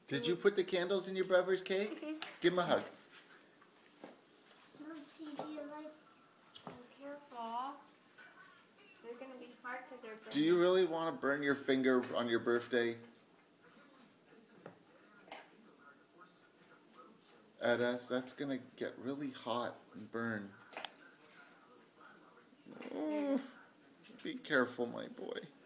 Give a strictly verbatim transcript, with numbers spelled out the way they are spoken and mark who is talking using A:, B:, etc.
A: Did you put the candles in your brother's cake?
B: Mhm.
A: Give him a hug.
B: Lucy, do you like?
C: Be careful. They're gonna be hard because they're burning.
A: Do you really want to burn your finger on your birthday? At us, that's gonna get really hot and burn. Oh, be careful, my boy.